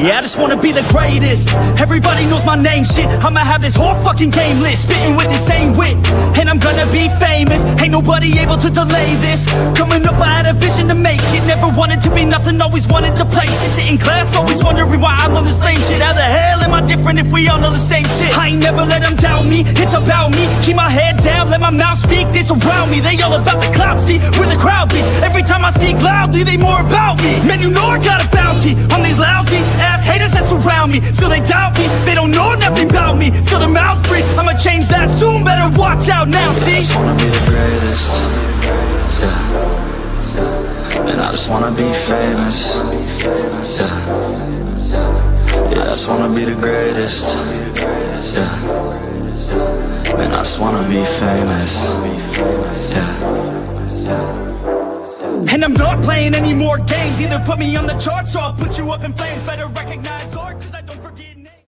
Yeah, I just wanna be the greatest. Everybody knows my name, shit. I'ma have this whole fucking game list, spitting with the same wit, and I'm gonna be famous. Ain't nobody able to delay this. Coming up, I had a vision to make it. Never wanted to be nothing, always wanted to play shit. Sit in class, always wondering why I love this lame shit. How the hell am I different if we all know the same shit? I ain't never let them doubt me, it's about me. Keep my head down, let my mouth speak. This around me, they all about the clout, see where the crowd be. Every time I speak loudly, they more about me. Man, you know I got a bounty on these lousy ass haters that surround me. So they doubt me, they don't know nothing about me. So their mouths free, I'ma change that soon. Better watch out now, see? I just wanna be the greatest, yeah. And I just wanna be famous, yeah. Yeah, I just wanna be the greatest, yeah. And I just wanna be famous, yeah. And I'm not playing any more games. Either put me on the charts or I'll put you up in flames. Better recognize art, cause I don't forget.